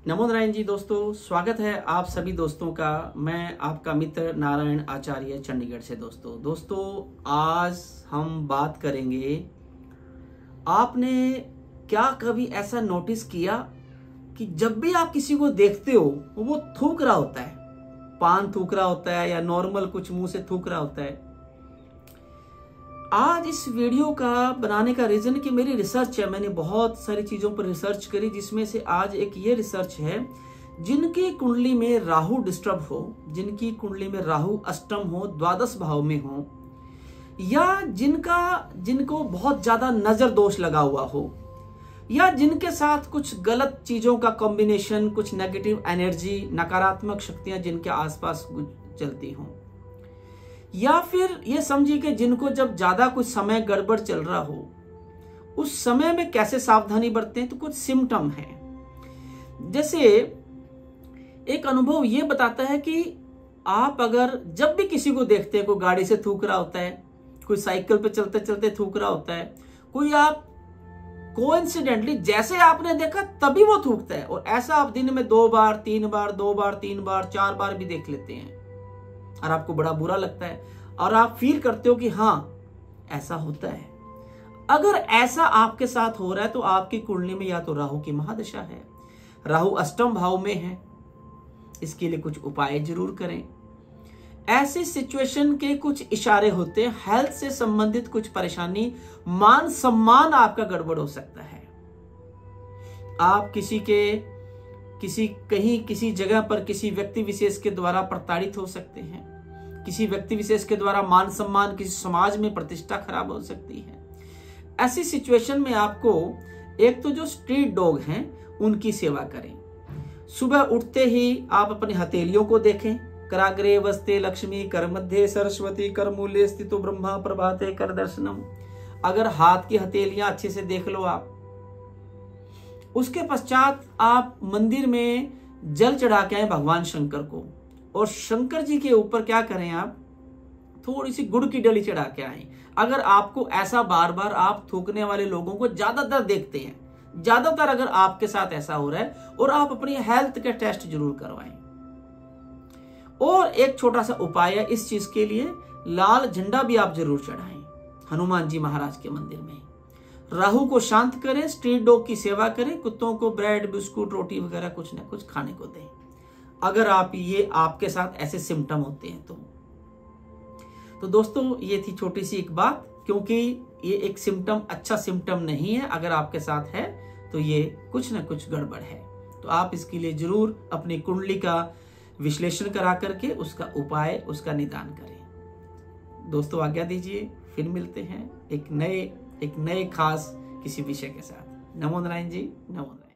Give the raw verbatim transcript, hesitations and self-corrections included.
नमो नारायण जी। दोस्तों, स्वागत है आप सभी दोस्तों का। मैं आपका मित्र नारायण आचार्य चंडीगढ़ से। दोस्तों दोस्तों आज हम बात करेंगे, आपने क्या कभी ऐसा नोटिस किया कि जब भी आप किसी को देखते हो वो थूक रहा होता है, पान थूक रहा होता है या नॉर्मल कुछ मुंह से थूक रहा होता है। आज इस वीडियो का बनाने का रीजन कि मेरी रिसर्च है, मैंने बहुत सारी चीजों पर रिसर्च करी, जिसमें से आज एक ये रिसर्च है, जिनकी कुंडली में राहु डिस्टर्ब हो, जिनकी कुंडली में राहु अष्टम हो, द्वादश भाव में हो, या जिनका जिनको बहुत ज्यादा नजर दोष लगा हुआ हो, या जिनके साथ कुछ गलत चीजों का कॉम्बिनेशन, कुछ नेगेटिव एनर्जी, नकारात्मक शक्तियां जिनके आसपास चलती हों, या फिर ये समझिए कि जिनको जब ज्यादा कुछ समय गड़बड़ चल रहा हो, उस समय में कैसे सावधानी बरतें। तो कुछ सिम्टम है, जैसे एक अनुभव ये बताता है कि आप अगर जब भी किसी को देखते हैं, कोई गाड़ी से थूक रहा होता है, कोई साइकिल पे चलते चलते थूक रहा होता है, कोई आप कोइंसिडेंटली जैसे आपने देखा तभी वो थूकता है, और ऐसा आप दिन में दो बार तीन बार दो बार तीन बार चार बार भी देख लेते हैं और आपको बड़ा बुरा लगता है और आप फील करते हो कि हाँ ऐसा होता है। अगर ऐसा आपके साथ हो रहा है तो आपकी कुंडली में या तो राहु की महादशा है, राहु अष्टम भाव में है, इसके लिए कुछ उपाय जरूर करें। ऐसे सिचुएशन के कुछ इशारे होते हैं, हेल्थ से संबंधित कुछ परेशानी, मान सम्मान आपका गड़बड़ हो सकता है, आप किसी के किसी कहीं किसी जगह पर किसी व्यक्ति विशेष के द्वारा प्रताड़ित हो सकते हैं, किसी व्यक्ति विशेष के द्वारा मान सम्मान, किसी समाज में प्रतिष्ठा खराब हो सकती है। ऐसी सिचुएशन में आपको एक तो जो स्ट्रीट डॉग हैं उनकी सेवा करें। सुबह उठते ही आप अपनी हथेलियों को देखें, कराग्रे वस्ते लक्ष्मी, कर मध्य सरस्वती, कर मूल्य स्थितो ब्रह्मा, प्रभाते कर दर्शनम। अगर हाथ की हथेलियां अच्छे से देख लो आप, उसके पश्चात आप मंदिर में जल चढ़ा के आए भगवान शंकर को, और शंकर जी के ऊपर क्या करें, आप थोड़ी सी गुड़ की डली चढ़ा के आए। अगर आपको ऐसा बार बार आप थूकने वाले लोगों को ज्यादातर देखते हैं, ज्यादातर अगर आपके साथ ऐसा हो रहा है, और आप अपनी हेल्थ के टेस्ट जरूर करवाएं। और एक छोटा सा उपाय है इस चीज के लिए, लाल झंडा भी आप जरूर चढ़ाएं हनुमान जी महाराज के मंदिर में। राहु को शांत करें, स्ट्रीट डॉग की सेवा करें, कुत्तों को ब्रेड बिस्कुट रोटी वगैरह कुछ ना कुछ खाने को दें, अगर आप ये आपके साथ ऐसे सिम्टम होते हैं तो। तो दोस्तों ये थी छोटी सी एक बात, क्योंकि ये एक सिम्टम अच्छा सिम्टम नहीं है, अगर आपके साथ है तो ये कुछ ना कुछ गड़बड़ है। तो आप इसके लिए जरूर अपनी कुंडली का विश्लेषण करा करके उसका उपाय, उसका निदान करें। दोस्तों आज्ञा दीजिए, फिर मिलते हैं एक नए एक नए खास किसी विषय के साथ। नमो नारायण जी, नमो नारायण।